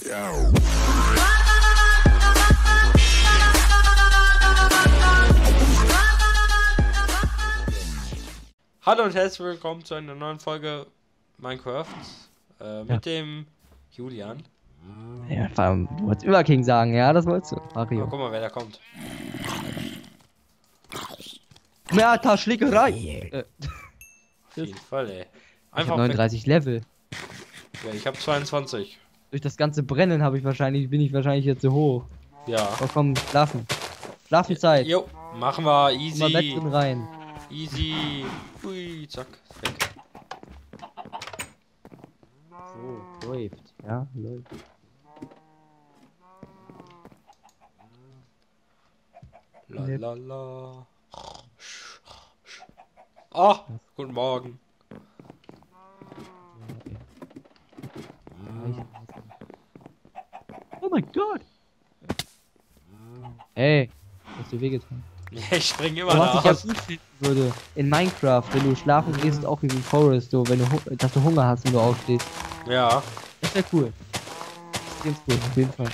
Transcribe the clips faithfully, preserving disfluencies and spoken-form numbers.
Hallo und herzlich willkommen zu einer neuen Folge Minecraft äh, mit ja. dem Julian. Ja, vor allem, du wolltest immer King sagen, ja, das wolltest du. Mario. Oh, guck mal, wer da kommt. Ja, da Schlägerei. Äh. Auf jeden Fall, ey. Einfach ich hab neununddreißig weg. Level. Ja, ich habe zweiundzwanzig. Durch das ganze Brennen habe ich wahrscheinlich, bin ich wahrscheinlich jetzt so hoch. Ja. Oh komm, schlafen. Schlafenzeit. Jo, machen wir easy. Mal Bett drin rein. Easy. Ui, zack, weg. So, läuft. Ja, läuft. La la la. Ah, guten Morgen. Oh mein Gott. Ey, hast du wehgetan? Ja, ich spring immer oh, da was ich ja gut finden würde in Minecraft, wenn du schlafen gehst, ist auch wie in Forest, so, wenn du, dass du Hunger hast, wenn du aufstehst. Ja. Das wäre cool. Das ist cool, auf jeden Fall.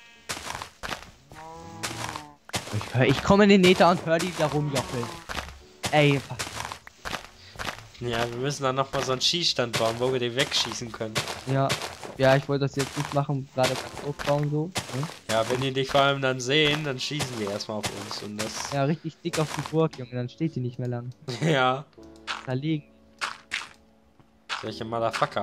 Ich, hör, ich komme in den Nether und hör die da rumjockeln. Ey. Ja, wir müssen dann noch mal so einen Schießstand bauen, wo wir den wegschießen können. Ja. Ja, ich wollte das jetzt nicht machen, gerade beim Aufbauen so. Ne? Ja, wenn die dich vor allem dann sehen, dann schießen die erstmal auf uns und das... Ja, richtig dick auf die Burg, Junge, dann steht die nicht mehr lang. Ja. Da liegen. Solche Motherfucker.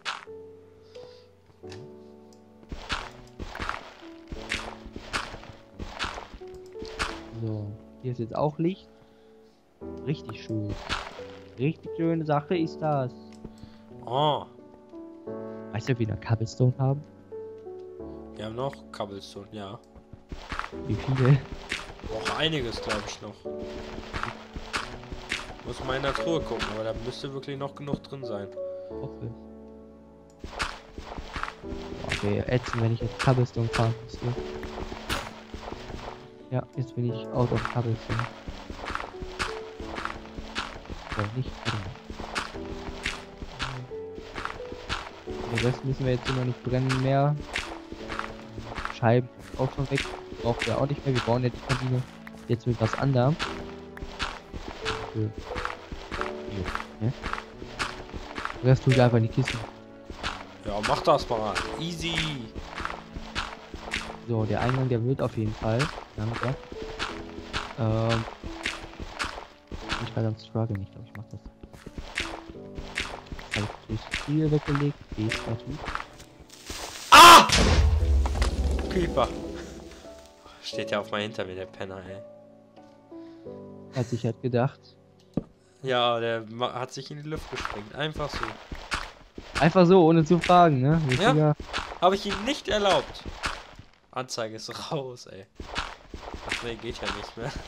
So, hier ist jetzt auch Licht. Richtig schön. Richtig schöne Sache ist das. Oh. Weißt du, ob wir noch Cobblestone haben? Wir haben noch Cobblestone, ja. Wie viele? Auch einiges, glaube ich, noch. Muss mal in der Truhe gucken, aber da müsste wirklich noch genug drin sein. Okay. Okay, ätzend, wenn ich jetzt Cobblestone fahren müsste. Ja, jetzt bin ich out of Cobblestone. So, nicht drin. Den Rest müssen wir jetzt immer nicht brennen mehr. Scheiben auch schon weg. Brauchen wir auch nicht mehr. Wir bauen ja die Kabine jetzt mit was anderem. So. Ja. Den Rest tue ich einfach in die Kiste. Ja, mach das mal. Easy. So, der Eingang, der wird auf jeden Fall. Danke. Ähm. Ich war am Struggle nicht, aber ich mach das. Habe ich das Spiel weggelegt. B ist natürlich. Ah! Creeper. Steht ja auf mal hinter mir, der Penner, ey. Hat sich halt gedacht. Ja, der hat sich in die Luft gesprengt. Einfach so. Einfach so, ohne zu fragen, ne? Ja, habe ich ihm nicht erlaubt. Anzeige ist raus, ey. Ach nee, geht ja nicht mehr.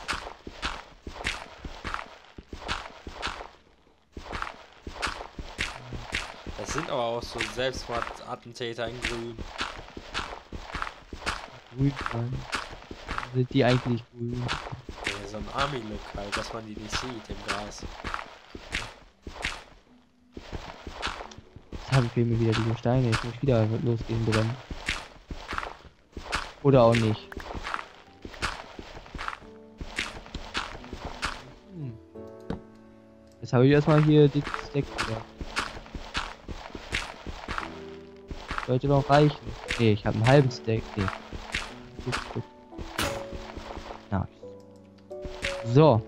Das sind aber auch so Selbstmordattentäter in grün. Grün, Mann. Sind die eigentlich grün? Ja, so ein Army-Look halt, dass man die nicht sieht im Gras. Jetzt haben fehlen mir wieder diese Steine. Jetzt muss ich wieder losgehen brennen. Oder auch nicht. Hm. Jetzt habe ich erstmal hier dickes Stack wieder. Sollte noch reichen. Nee, ich habe einen halben Stack. Nee. Nice. So.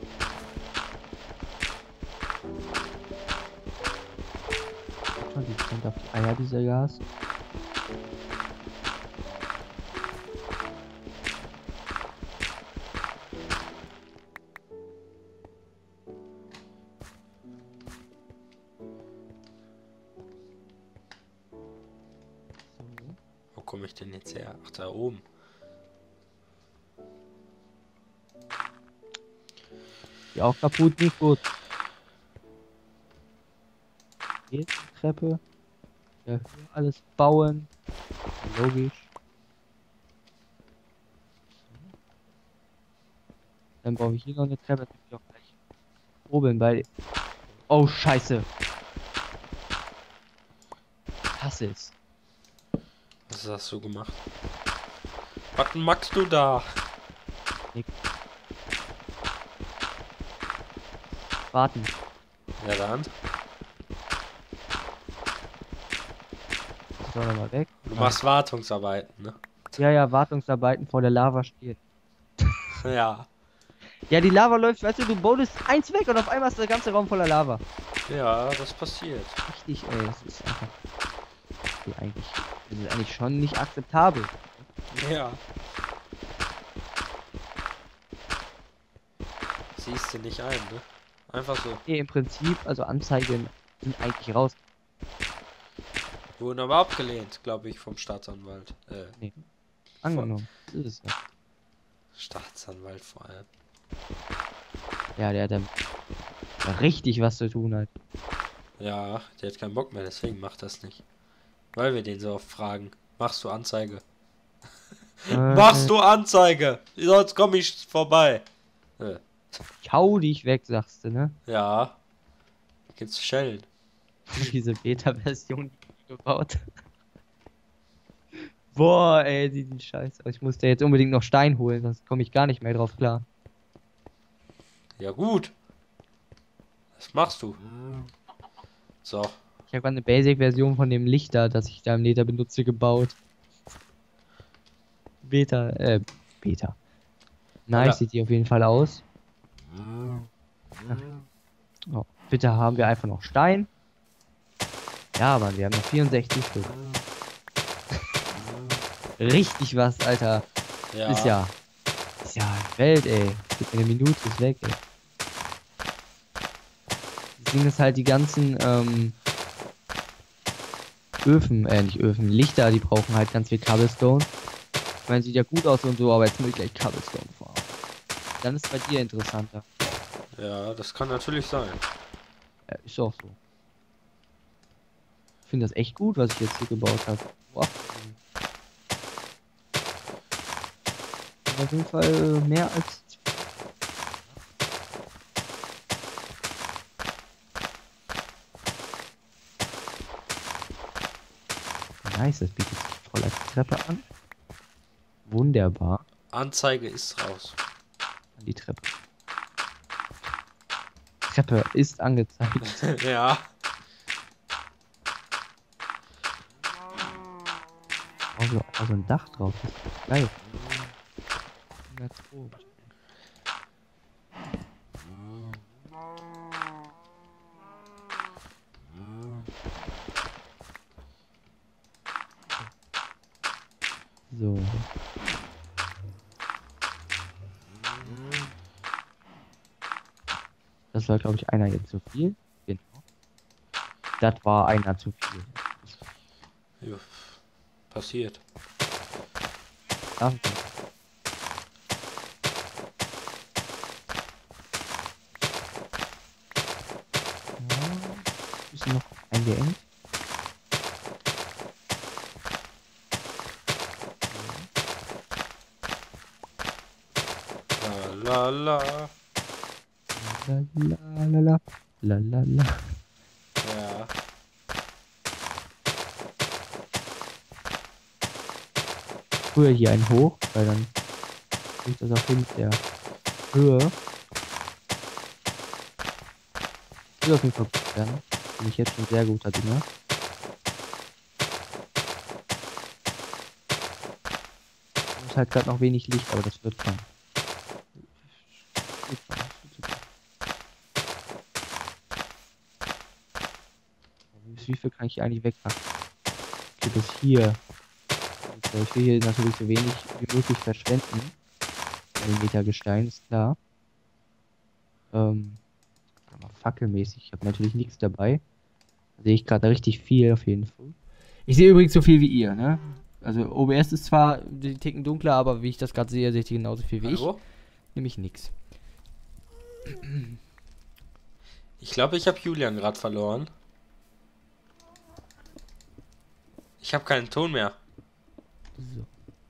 Die kommt auf die Eier, dieser Gas. Wo komme ich denn jetzt her? Ach, da oben. Die auch kaputt, nicht gut. Hier ist die Treppe. Ja, alles bauen. Logisch. Dann brauche ich hier noch eine Treppe. Das ich auch gleich oben bei. Oh, Scheiße. Ich hasse es. Was hast du gemacht? Was machst du da? Nix. Warten. Ja dann. Das soll noch mal weg. Du machst Wartungsarbeiten, ne? Ja, ja, Wartungsarbeiten vor der Lava stehen. Ja. Ja, die Lava läuft, weißt du, du bodest eins weg und auf einmal ist der ganze Raum voller Lava. Ja, das passiert. Richtig, ey, das ist einfach. Okay, eigentlich. Das ist eigentlich schon nicht akzeptabel. Ja. Siehst du nicht ein, ne? Einfach so. Nee, im Prinzip, also Anzeigen sind eigentlich raus. Wurden aber abgelehnt, glaube ich, vom Staatsanwalt. Äh, Nee. Angenommen. Das ist es ja. Staatsanwalt vor allem. Ja, der hat dann richtig was zu tun halt. Ja, der hat keinen Bock mehr, deswegen macht das nicht. Weil wir den so oft fragen. Machst du Anzeige? Äh, Machst du Anzeige? Sonst komme ich vorbei. Äh, Ich hau dich weg, sagst du, ne? ja. Gibt's Schellen. Diese Beta-Version die gebaut. Boah, ey, die sieht scheiße aus. Ich musste jetzt unbedingt noch Stein holen, sonst komme ich gar nicht mehr drauf klar. Ja gut. Was machst du? So. Ich habe eine Basic-Version von dem Lichter, das ich da im Nether benutze, gebaut. Beta, äh, Beta. Nice, Ja. sieht die auf jeden Fall aus. Oh, bitte haben wir einfach noch Stein. Ja, Mann, wir haben noch vierundsechzig Stück. Richtig was, Alter. Ja. Ist ja. Ist ja Welt, ey. Gib mir eine Minute, ist weg, ey. Das Ding ist halt die ganzen, ähm, Öfen, äh, nicht Öfen, Lichter, die brauchen halt ganz viel Cobblestone. Ich meine, sieht ja gut aus und so, aber jetzt muss ich gleich Cobblestone fahren. Dann ist es bei dir interessanter. Ja, das kann natürlich sein. Ja, ist auch so. Ich finde das echt gut, was ich jetzt hier gebaut habe. Wow. Auf jeden Fall mehr als. Nice, das bietet sich voll als Treppe an. Wunderbar. Anzeige ist raus. An die Treppe. Treppe ist angezeigt. Ja. Also, also ein Dach drauf. Das ist geil. Ganz gut. So. Das war, glaube ich, einer jetzt zu viel. Genau. Das war einer zu viel. Ja. Passiert. Danke. Ja, bisschen noch eingeengt. La la la. La la la la la la la. Ja. Früher hier ein Hoch, weil dann ist das auch hin mit der Höhe. Will auf jeden Fall gut werden. Bin ich jetzt schon sehr guter Dinge. Ist halt gerade noch wenig Licht, aber das wird kommen. Wird kommen, das wird super. Bis wie viel kann ich hier eigentlich wegmachen? Okay, bis hier. Also ich will hier natürlich so wenig wie möglich verschwenden. Ein Meter Gestein, ist klar. Ähm, aber fackelmäßig, ich habe natürlich nichts dabei. Da sehe ich gerade richtig viel auf jeden Fall. Ich sehe übrigens so viel wie ihr, ne? Also O B S ist zwar die Ticken dunkler, aber wie ich das gerade sehe, sehe ich genauso viel wie Hallo? ich. Nämlich nix. Ich glaube, ich habe Julian gerade verloren. Ich habe keinen Ton mehr. So.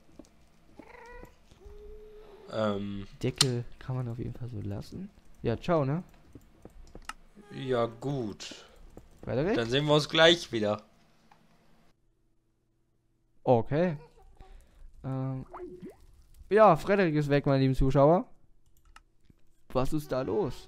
Ähm, Deckel kann man auf jeden Fall so lassen. Ja, ciao, ne? ja gut. Weiter weg. Dann sehen wir uns gleich wieder. Okay. Ähm. Ja, Frederik ist weg, meine lieben Zuschauer. Was ist da los?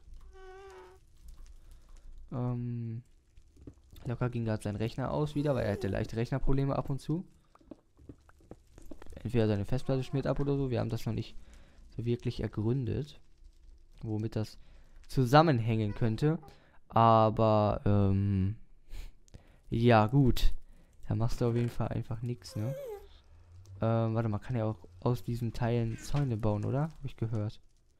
Ähm. Locker ging gerade sein Rechner aus wieder, weil er hatte leichte Rechnerprobleme ab und zu. Entweder seine Festplatte schmiert ab oder so. Wir haben das noch nicht so wirklich ergründet, womit das zusammenhängen könnte. Aber, ähm. ja, gut. Da machst du auf jeden Fall einfach nichts, ne? Ähm, warte mal, kann ja auch aus diesen Teilen Zäune bauen, oder? Hab ich gehört.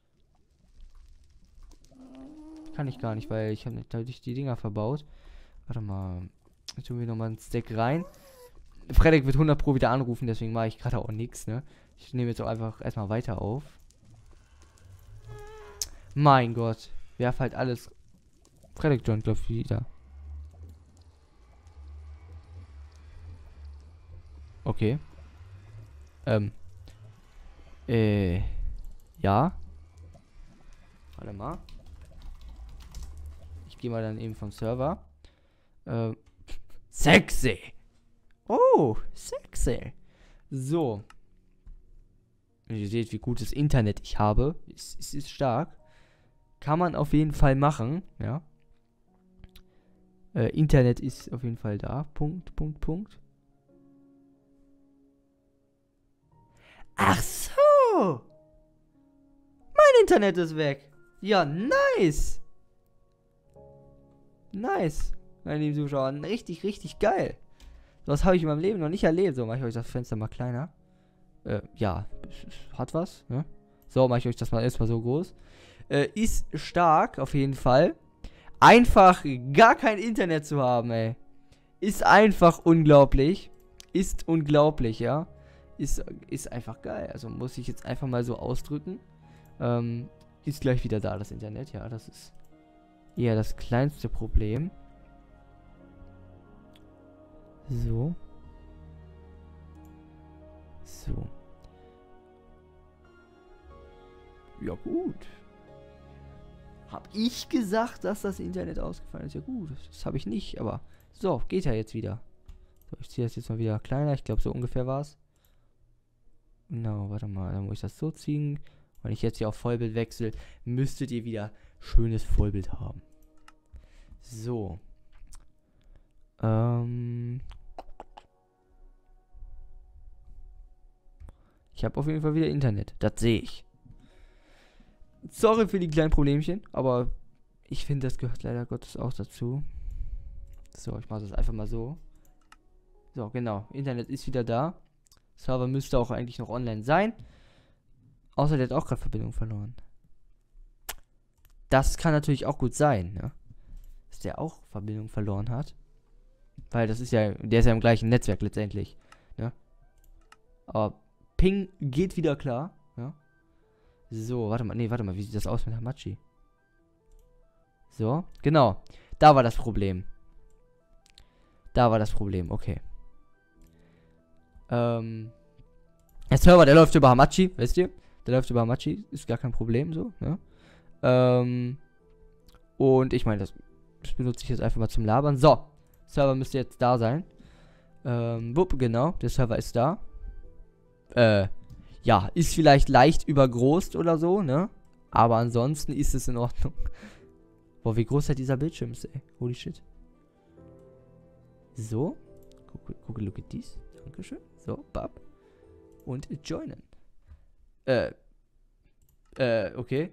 Kann ich gar nicht, weil ich habe natürlich die Dinger verbaut. Warte mal. Jetzt tun wir nochmal ein Stack rein. Frederik wird hundert Pro wieder anrufen, deswegen mache ich gerade auch nichts, ne? Ich nehme jetzt auch einfach erstmal weiter auf. Mein Gott. Werf halt alles. Frederik joint, glaube ich, wieder. Okay. Ähm. Äh. Ja. Warte mal. Ich gehe mal dann eben vom Server. Ähm. Sexy! Oh, sexy. So. Ihr seht, wie gutes Internet ich habe. Es, es ist stark. Kann man auf jeden Fall machen, ja. Äh, Internet ist auf jeden Fall da. Punkt, Punkt, Punkt. Ach so! Mein Internet ist weg. Ja, nice. Nice. Meine lieben Zuschauer, richtig, richtig geil. Das habe ich in meinem Leben noch nicht erlebt. So, mache ich euch das Fenster mal kleiner. Äh, ja, hat was, ne? So, mache ich euch das mal erstmal so groß. Äh, ist stark, auf jeden Fall. Einfach gar kein Internet zu haben, ey. Ist einfach unglaublich. Ist unglaublich, ja. Ist, ist einfach geil. Also muss ich jetzt einfach mal so ausdrücken. Ähm, ist gleich wieder da, das Internet. Ja, das ist eher das kleinste Problem. So. So. Ja, gut. Hab ich gesagt, dass das Internet ausgefallen ist? Ja, gut. Das habe ich nicht, aber so, geht ja jetzt wieder. So, ich ziehe das jetzt mal wieder kleiner. Ich glaube, so ungefähr war es. Genau, warte mal. Dann muss ich das so ziehen. Wenn ich jetzt hier auf Vollbild wechsle, müsstet ihr wieder schönes Vollbild haben. So. Ähm. Ich habe auf jeden Fall wieder Internet. Das sehe ich. Sorry für die kleinen Problemchen, aber ich finde, das gehört leider Gottes auch dazu. So, ich mache das einfach mal so. So, genau. Internet ist wieder da. Server müsste auch eigentlich noch online sein. Außer der hat auch gerade Verbindung verloren. Das kann natürlich auch gut sein, ne? Dass der auch Verbindung verloren hat. Weil das ist ja, der ist ja im gleichen Netzwerk letztendlich, ne? Aber Ping geht wieder klar, ja? So, warte mal, nee, warte mal, wie sieht das aus mit Hamachi? So, genau. Da war das Problem. Da war das Problem, okay. Ähm, der Server, der läuft über Hamachi, wisst ihr? Der läuft über Hamachi, ist gar kein Problem, so, ne? Ähm, und ich meine, das, das benutze ich jetzt einfach mal zum Labern. So, Server müsste jetzt da sein. Ähm, wupp, genau, der Server ist da. Äh, ja, ist vielleicht leicht übergroßt oder so, ne? Aber ansonsten ist es in Ordnung. Boah, wie groß hat dieser Bildschirm ist, ey. Holy shit. So. Guck, guck, look at this. Dankeschön. So, bab. Und joinen. Äh. Äh, okay.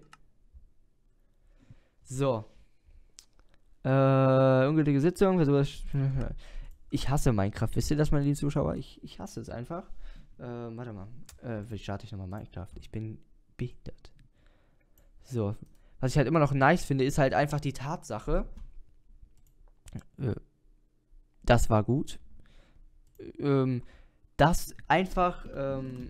So. Äh, ungültige Sitzung. Ich hasse Minecraft. Wisst ihr das, meine lieben Zuschauer? Ich, ich hasse es einfach. Äh, warte mal. Äh, wie starte ich nochmal Minecraft? Ich bin behindert. So. Was ich halt immer noch nice finde, ist halt einfach die Tatsache. Äh, das war gut. Ähm, das einfach, ähm,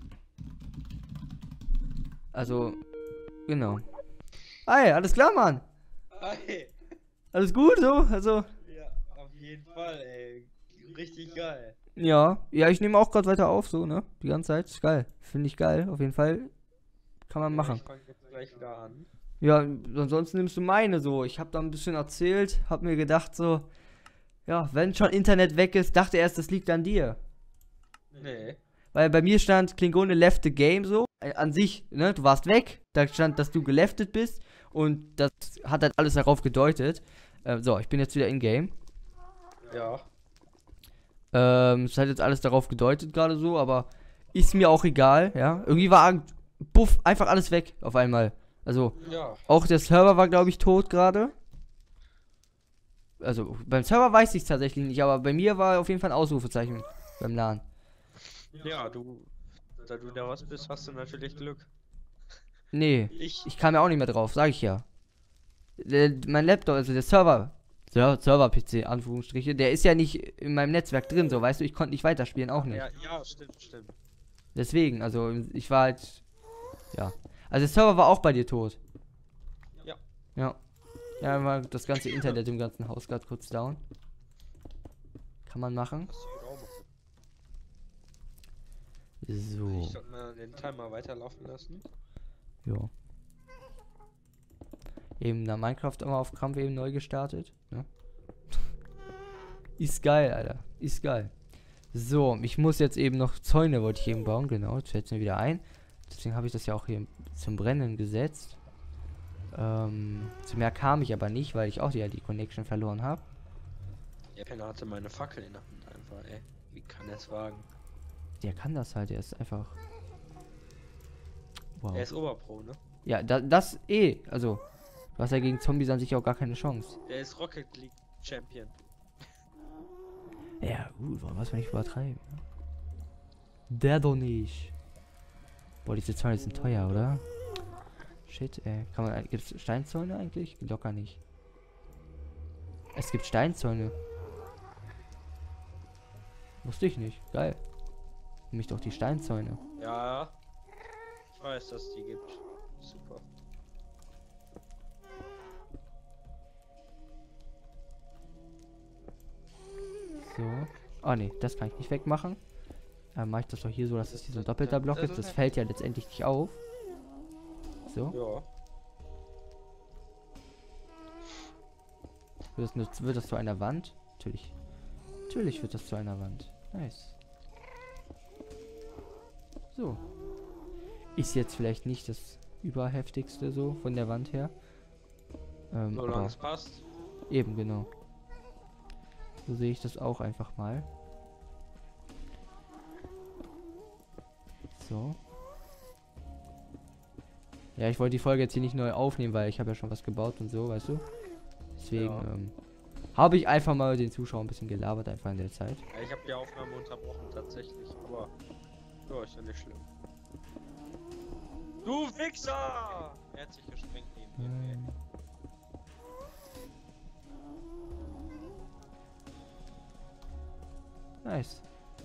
also, genau. Hey, alles klar, Mann? Hi. Alles gut, so? Also. Ja, auf jeden Fall, ey. Richtig geil. Ja, ja, ich nehme auch gerade weiter auf, so, ne? Die ganze Zeit. Ist geil. Finde ich geil, auf jeden Fall. Kann man machen. Ich fange jetzt gleich wieder an. Ja, ansonsten nimmst du meine so. Ich habe da ein bisschen erzählt, hab mir gedacht so, ja, wenn schon Internet weg ist, dachte erst, das liegt an dir. Nee. Weil bei mir stand Klingone left the game so. Äh, an sich, ne, du warst weg. Da stand, dass du geleftet bist. Und das hat halt alles darauf gedeutet. Äh, so, ich bin jetzt wieder in Game. Ja. Ähm, es hat jetzt alles darauf gedeutet gerade so, aber ist mir auch egal, ja. Irgendwie war, puff, einfach alles weg auf einmal. Also, Ja. auch der Server war, glaube ich, tot gerade. Also, beim Server weiß ich es tatsächlich nicht, aber bei mir war auf jeden Fall ein Ausrufezeichen beim LAN. Ja, du, da du der Host bist, hast du natürlich Glück. Nee, Ich, ich kam ja auch nicht mehr drauf, sag ich ja. Der, mein Laptop, also der Server, Ser- Server-P C, Anführungsstriche, der ist ja nicht in meinem Netzwerk drin, so, weißt du, ich konnte nicht weiterspielen, auch nicht. ja, ja, stimmt, stimmt. Deswegen, also, ich war halt, ja. Also, der Server war auch bei dir tot. Ja. Ja. Ja, war das ganze Internet im ganzen Haus gerade kurz down. Kann man machen. Hast du gut auch machen. So. Ich sollte mal den Timer weiterlaufen lassen. Ja. Eben da Minecraft immer auf Krampf eben neu gestartet. Ne? Ist geil, Alter. Ist geil. So, ich muss jetzt eben noch Zäune, wollte ich eben bauen. Genau, jetzt fällt es mir wieder ein. Deswegen habe ich das ja auch hier zum Brennen gesetzt. Ähm, zu mehr kam ich aber nicht, weil ich auch ja die Connection verloren habe. Der Penner hatte meine Fackel in der Hand einfach, ey. Wie kann er es wagen? Der kann das halt, der ist einfach... Wow. Er ist Oberpro, ne? Ja, da, das eh, also, du hast ja gegen Zombies an sich auch gar keine Chance. Der ist Rocket League Champion. Ja, gut, warum was wir nicht übertreiben? Ne? Der doch nicht. Boah, diese Zäune sind teuer, oder? Shit, ey. Kann man, gibt's Steinzäune eigentlich? Locker nicht. Es gibt Steinzäune. Wusste ich nicht. Geil. Nämlich doch die Steinzäune. Ja. Ich weiß, dass es die gibt. Super. So. Oh ne, das kann ich nicht wegmachen. Dann mache ich das doch hier so, dass es hier so ein doppelter Block ist. Das fällt ja letztendlich nicht auf. So. Ja. Wird das, nur, wird das zu einer Wand? Natürlich. Natürlich wird das zu einer Wand. Nice. So. Ist jetzt vielleicht nicht das überheftigste so von der Wand her. Ähm, Solange aber es passt. eben, genau. So sehe ich das auch einfach mal. So. Ja, ich wollte die Folge jetzt hier nicht neu aufnehmen, weil ich habe ja schon was gebaut und so, weißt du? Deswegen Ja. ähm, habe ich einfach mal den Zuschauern ein bisschen gelabert, einfach in der Zeit. Ja, ich habe die Aufnahme unterbrochen tatsächlich, aber ja, ist ja nicht schlimm. Du Wichser! Er hat sich gesprengt neben mir. Ähm. Nice.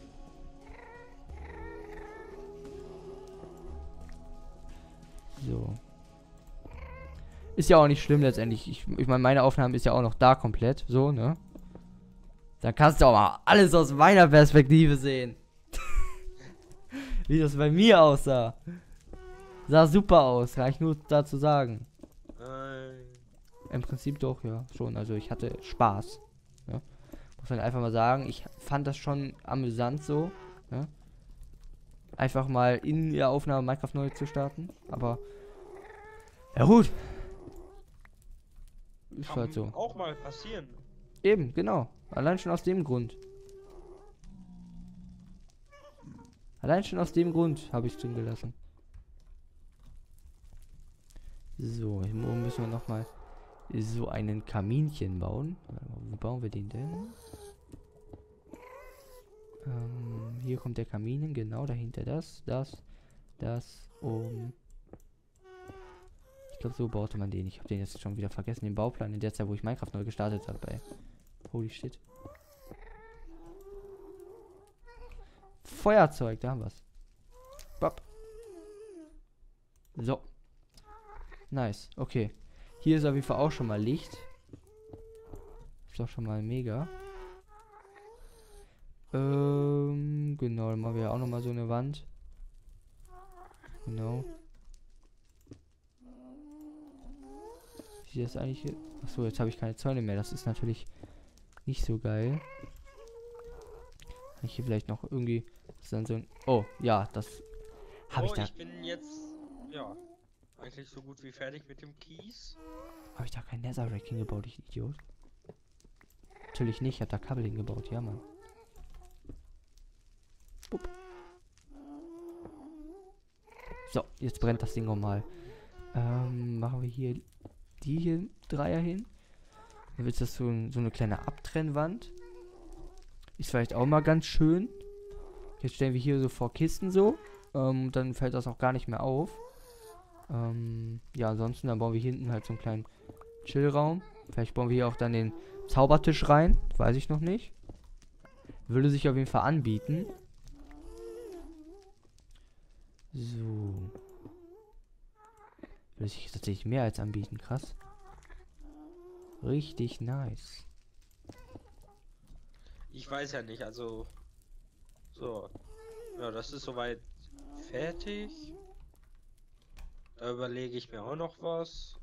So. Ist ja auch nicht schlimm letztendlich. Ich, ich meine, meine Aufnahme ist ja auch noch da komplett. So, ne? Dann kannst du auch mal alles aus meiner Perspektive sehen. Wie das bei mir aussah. Sah super aus, kann ich nur dazu sagen. Nein. Im Prinzip doch, ja, schon. Also ich hatte Spaß. Ja? Muss man einfach mal sagen. Ich fand das schon amüsant so. Ja? Einfach mal in der Aufnahme Minecraft neu zu starten. Aber ja gut. Ist Kann halt so. auch mal passieren. Eben, genau. Allein schon aus dem Grund. Allein schon aus dem Grund habe ich es drin gelassen. So, hier oben müssen wir nochmal so einen Kaminchen bauen. Wo bauen wir den denn? Ähm, hier kommt der Kamin hin, genau dahinter das, das, das, um. Ich glaube, so baute man den. Ich habe den jetzt schon wieder vergessen, den Bauplan in der Zeit, wo ich Minecraft neu gestartet habe. Ey. Holy shit. Feuerzeug, da haben wir's. Bop. So. Nice, okay. Hier ist auf jeden Fall auch schon mal Licht. Ist doch schon mal mega. Ähm, genau, dann machen wir ja auch noch mal so eine Wand. Genau. Wie ist das eigentlich hier? Achso, jetzt habe ich keine Zäune mehr. Das ist natürlich nicht so geil. Kann ich hier vielleicht noch irgendwie ist dann so ein... Oh, ja, das habe oh, ich da... ich bin jetzt, ja, eigentlich so gut wie fertig mit dem Kies. Habe ich da kein Netherrack hingebaut, ich Idiot? Natürlich nicht, ich habe da Kabel hingebaut, ja, Mann. Bup. So, jetzt brennt das Ding nochmal. Ähm, machen wir hier die hier Dreier hin. Dann wird das so, ein, so eine kleine Abtrennwand. Ist vielleicht auch mal ganz schön. Jetzt stellen wir hier so vor Kisten so. Ähm, dann fällt das auch gar nicht mehr auf. Ähm, ja, ansonsten dann bauen wir hier hinten halt so einen kleinen Chillraum. Vielleicht bauen wir hier auch dann den Zaubertisch rein. Weiß ich noch nicht. Würde sich auf jeden Fall anbieten. So. Würde sich tatsächlich mehr als anbieten. Krass. Richtig nice. Ich weiß ja nicht, also... So. Ja, das ist soweit fertig. Da überlege ich mir auch noch was.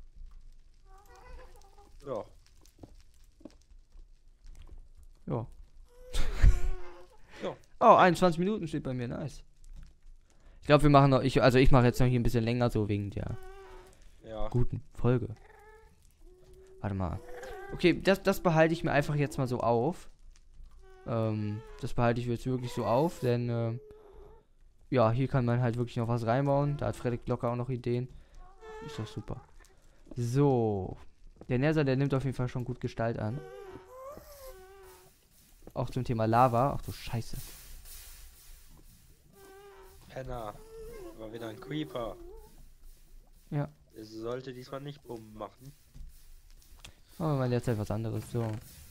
Ja. Ja. Ja. Oh, einundzwanzig Minuten steht bei mir. Nice. Ich glaube, wir machen noch... Ich, also ich mache jetzt noch hier ein bisschen länger, so wegen der Ja. guten Folge. Warte mal. Okay, das, das behalte ich mir einfach jetzt mal so auf. Ähm, das behalte ich jetzt wirklich so auf, denn... Äh, ja, hier kann man halt wirklich noch was reinbauen. Da hat Frederik locker auch noch Ideen. Ist doch super. So. Der Nether, der nimmt auf jeden Fall schon gut Gestalt an. Auch zum Thema Lava. Ach du Scheiße. Penner. War wieder ein Creeper. Ja. Es sollte diesmal nicht Bumm machen. Aber wir machen jetzt etwas anderes. So.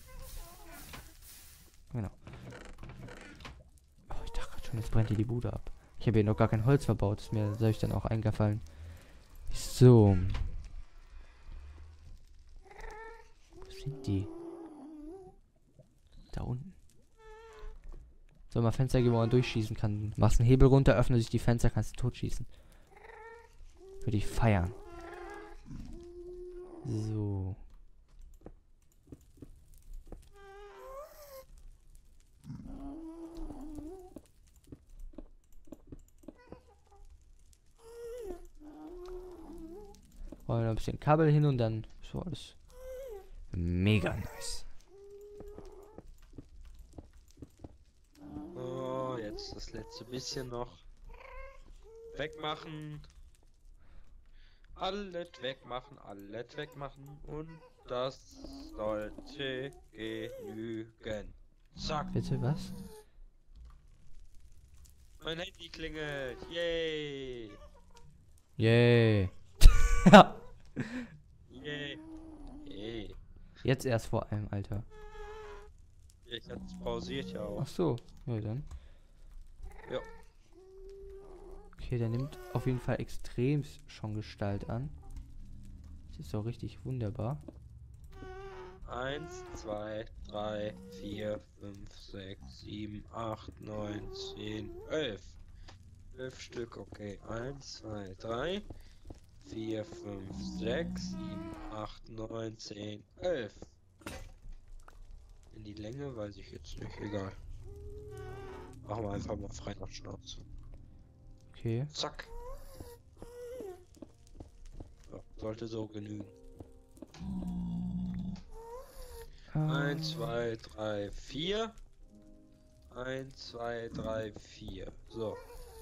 Genau. Oh, ich dachte gerade schon, jetzt brennt hier die Bude ab. Ich habe hier noch gar kein Holz verbaut. Ist mir selbst dann auch eingefallen. So. Wo sind die? Da unten. So, mal Fenster geben, wo man durchschießen kann. Machst einen Hebel runter, öffnet sich die Fenster, kannst du totschießen. Würde ich feiern. So. Wollen wir ein bisschen Kabel hin und dann so alles mega nice. Oh, jetzt das letzte bisschen noch. Wegmachen. Alles wegmachen, alles wegmachen. Und das sollte genügen. Zack. Bitte was? Mein Handy klingelt. Yay. Yay. Ja. Yay. Yay. Jetzt erst vor allem, Alter. Ich hab's pausiert ja auch. Ach so. Ja, dann. Ja. Okay, der nimmt auf jeden Fall extrem schon Gestalt an. Das ist doch richtig wunderbar. Eins, zwei, drei, vier, fünf, sechs, sieben, acht, neun, zehn, elf. Elf Stück, okay. Eins, zwei, drei, vier, fünf, sechs, sieben, acht, neun, zehn, elf. In die Länge weiß ich jetzt nicht, egal. Machen wir einfach mal frei nach Schnauze. Okay. Zack. So, sollte so genügen. eins, zwei, drei, vier. eins, zwei, drei, vier. So.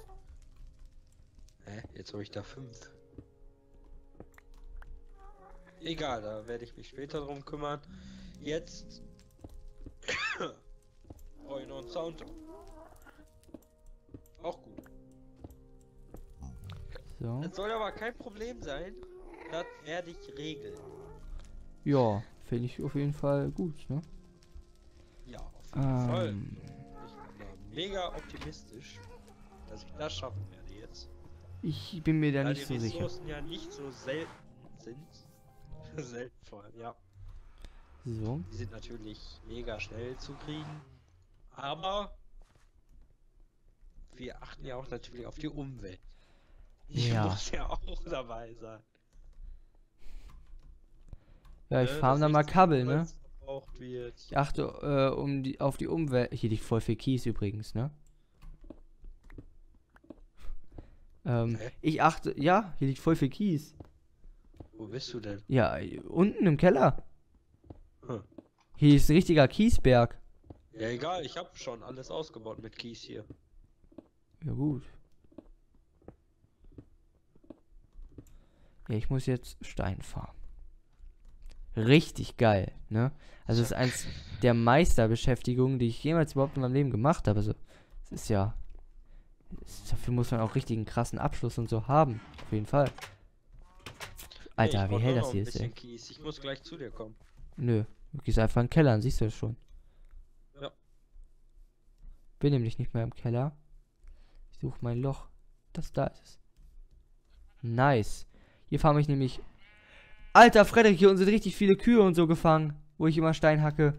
Hä? Jetzt habe ich da fünf. Egal, da werde ich mich später drum kümmern. Jetzt brauche ich noch einen Sound. Auch gut. So. Das soll aber kein Problem sein. Das werde ich regeln. Ja, finde ich auf jeden Fall gut, ne? Ja, auf jeden Ähm. Fall. Ich bin da mega optimistisch, dass ich das schaffen werde jetzt. Ich bin mir da Weil nicht die so sicher. Ressourcen ja nicht so selten sind. Selten vor allem, ja. So. Die sind natürlich mega schnell zu kriegen. Aber wir achten ja auch natürlich auf die Umwelt. Die Ja. muss ja auch dabei sein. Ja, ich Ne, farm dass da mal nicht zu Kabel, viel ne? Holz verbraucht wird. Ich achte äh, um die, auf die Umwelt. Hier liegt voll viel Kies übrigens, ne? Ähm, Hä? ich achte, ja, hier liegt voll viel Kies. Wo bist du denn? Ja, unten im Keller. Hm. Hier ist ein richtiger Kiesberg. Ja, egal, ich habe schon alles ausgebaut mit Kies hier. Ja, gut. Ja, ich muss jetzt Stein farmen. Richtig geil, ne? Also, es ist eins der Meisterbeschäftigungen, die ich jemals überhaupt in meinem Leben gemacht habe. Also, es ist ja. Es, dafür muss man auch richtig einen krassen Abschluss und so haben. Auf jeden Fall. Alter, Nee, wie ich hell brauch das noch hier ein ist, ey. bisschen Kies. Ich muss gleich zu dir kommen. Nö, du gehst einfach in den Keller, dann siehst du das schon. Ja. Bin nämlich nicht mehr im Keller. Ich suche mein Loch. Das da ist es. Nice. Hier farme ich nämlich. Alter, Frederik, hier unten sind richtig viele Kühe und so gefangen, wo ich immer Stein hacke.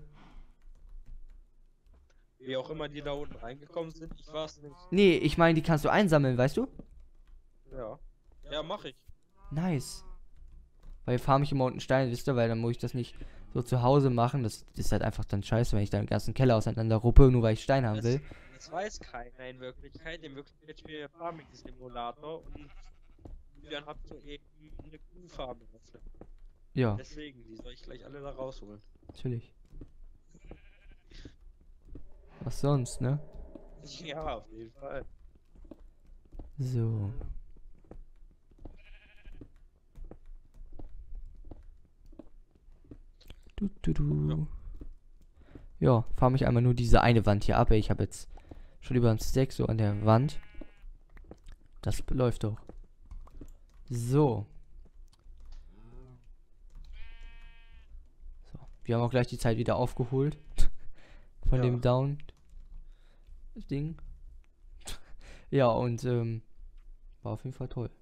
Wie auch immer die da unten reingekommen sind, ich weiß nicht. Nee, ich meine, die kannst du einsammeln, weißt du? Ja. Ja, mach ich. Nice. Weil farme ich immer unten Stein, wisst ihr, weil dann muss ich das nicht so zu Hause machen. Das, das ist halt einfach dann scheiße, wenn ich da den ganzen Keller auseinander ruppe, nur weil ich Stein haben Das, will. das weiß keiner in Wirklichkeit. In Wirklichkeit spielt der Farming Simulator und dann habt ihr eben eine Kuhfarm eröffnet. Ja, Deswegen, die soll ich gleich alle da rausholen. natürlich. Was sonst, ne? Ja, auf jeden Fall. So. Du, du, du. Ja, farme ich einmal nur diese eine Wand hier ab. Ey. Ich habe jetzt schon über ein Stack so an der Wand. Das läuft doch. So. So. Wir haben auch gleich die Zeit wieder aufgeholt. Von Ja. dem Down. Ding. Ja, und ähm, war auf jeden Fall toll.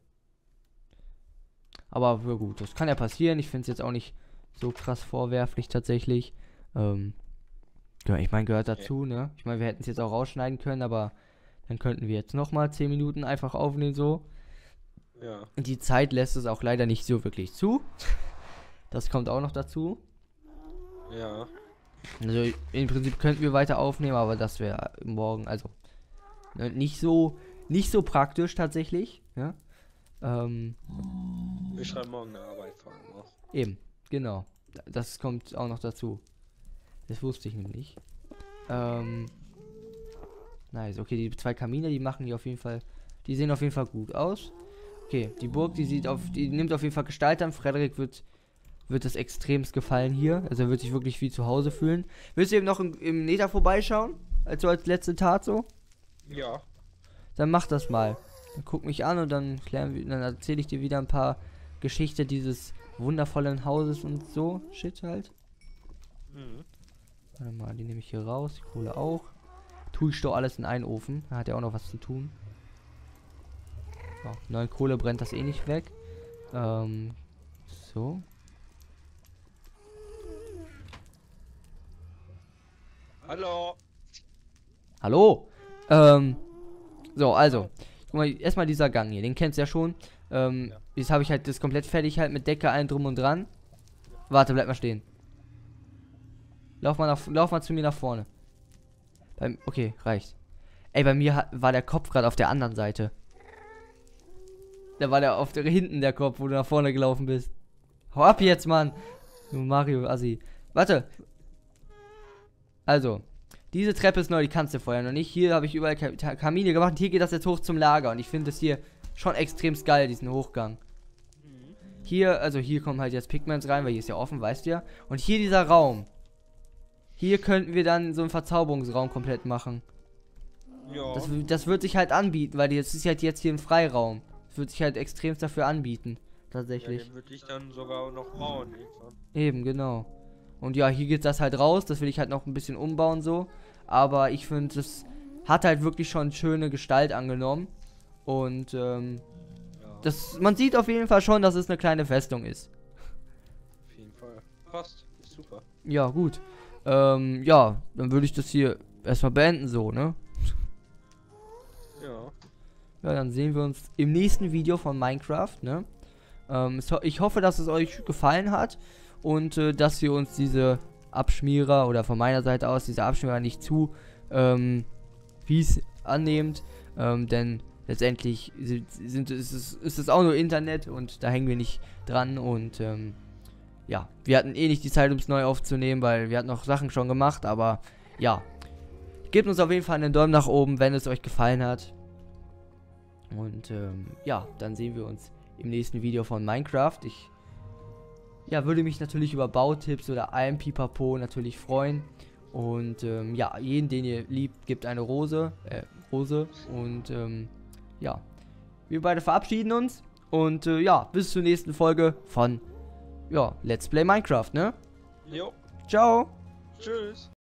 Aber ja, gut, das kann ja passieren. Ich finde es jetzt auch nicht so krass vorwerflich tatsächlich. Ähm, ja, ich meine, gehört dazu, ne? Ich meine, wir hätten es jetzt auch rausschneiden können, aber dann könnten wir jetzt nochmal zehn Minuten einfach aufnehmen so. Ja. Und die Zeit lässt es auch leider nicht so wirklich zu. Das kommt auch noch dazu. Ja. Also im Prinzip könnten wir weiter aufnehmen, aber das wäre morgen, also ne, nicht so, nicht so praktisch tatsächlich. Ja? Ähm, Wir schreiben morgen eine Arbeit vor allem noch. eben, genau. Das kommt auch noch dazu. Das wusste ich nämlich. Ähm, nice, okay, die zwei Kamine, die machen hier auf jeden Fall, die sehen auf jeden Fall gut aus. Okay, die Burg, die sieht auf, die nimmt auf jeden Fall Gestalt an. Frederik wird wird es extremst gefallen hier. Also er wird sich wirklich wie zu Hause fühlen. Willst du eben noch im, im Nether vorbeischauen? Also als letzte Tat so? Ja. Dann mach das mal. Dann guck mich an und dann klären wir, dann erzähle ich dir wieder ein paar Geschichten dieses wundervollen Hauses und so. Shit halt. Mhm. Warte mal, die nehme ich hier raus. Die Kohle auch. Tue ich doch alles in einen Ofen. Da hat ja auch noch was zu tun. So, neun Kohle brennt das eh nicht weg. Ähm, so. Hallo. Hallo? Ähm, so, also. Guck mal, erstmal dieser Gang hier, den kennst du ja schon. Ähm, Ja. jetzt habe ich halt das komplett fertig halt mit Decke, allen drum und dran. Warte, bleib mal stehen. Lauf mal, nach, lauf mal zu mir nach vorne. Beim, okay, reicht. Ey, bei mir hat, war der Kopf gerade auf der anderen Seite. Da war der auf der hinten der Kopf, wo du nach vorne gelaufen bist. Hau ab jetzt, Mann. Du Mario Assi. Warte. Also, diese Treppe ist neu, die kannst du vorher noch nicht. Hier habe ich überall Ka Kamine gemacht und hier geht das jetzt hoch zum Lager. Und ich finde das hier schon extremst geil, diesen Hochgang. Mhm. Hier, also hier kommen halt jetzt Pigments rein, weil hier ist ja offen, weißt du ja. Und hier dieser Raum. Hier könnten wir dann so einen Verzauberungsraum komplett machen. Ja. Das, das wird sich halt anbieten, weil jetzt ist halt jetzt hier ein Freiraum. Das wird sich halt extremst dafür anbieten. Ja, Tatsächlich. den würde ich dann sogar noch bauen irgendwann. Eben, genau. Und ja, hier geht das halt raus. Das will ich halt noch ein bisschen umbauen so. Aber ich finde, das hat halt wirklich schon schöne Gestalt angenommen. Und ähm, Ja. das, man sieht auf jeden Fall schon, dass es eine kleine Festung ist. Auf jeden Fall. Passt. Ist super. Ja, gut. Ähm, ja, dann würde ich das hier erstmal beenden so, ne? Ja. Ja, dann sehen wir uns im nächsten Video von Minecraft, ne? Ähm, so, ich hoffe, dass es euch gefallen hat und äh, dass ihr uns diese Abschmierer oder von meiner Seite aus diese Abschmierer nicht zu ähm, fies annehmt, ähm, denn letztendlich sind, sind, ist, es, ist es auch nur Internet und da hängen wir nicht dran und ähm, ja, wir hatten eh nicht die Zeit, um es neu aufzunehmen, weil wir hatten noch Sachen schon gemacht, aber ja, gebt uns auf jeden Fall einen Daumen nach oben, wenn es euch gefallen hat. Und ähm, ja, dann sehen wir uns im nächsten Video von Minecraft. Ich ja, würde mich natürlich über Bautipps oder allem Pipapo natürlich freuen. Und ähm, ja, jeden, den ihr liebt, gebt eine Rose. Äh, Rose. Und ähm, ja, wir beide verabschieden uns. Und äh, ja, bis zur nächsten Folge von ja, Let's Play Minecraft, ne? Jo. Ciao. Tschüss.